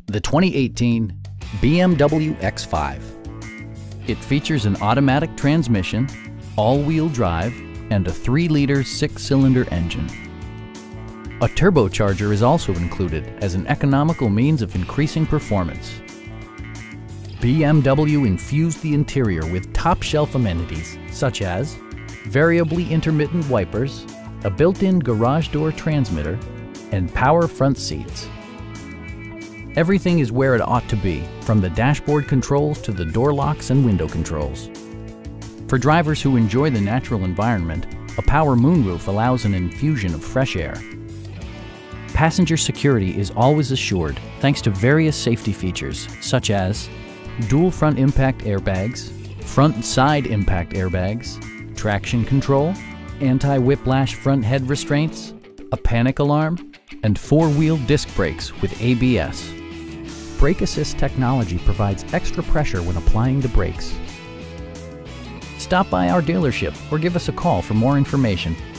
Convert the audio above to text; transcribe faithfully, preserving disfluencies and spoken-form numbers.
the twenty eighteen B M W X five. It features an automatic transmission, all-wheel drive, and a three liter six-cylinder engine. A turbocharger is also included as an economical means of increasing performance. B M W infused the interior with top-shelf amenities such as variably intermittent wipers, a built-in garage door transmitter, and power front seats. Everything is where it ought to be, from the dashboard controls to the door locks and window controls. For drivers who enjoy the natural environment, a power moonroof allows an infusion of fresh air. Passenger security is always assured thanks to various safety features such as dual front impact airbags, front and side impact airbags, traction control, anti-whiplash front head restraints, a panic alarm, and four-wheel disc brakes with A B S. Brake assist technology provides extra pressure when applying the brakes. Stop by our dealership or give us a call for more information.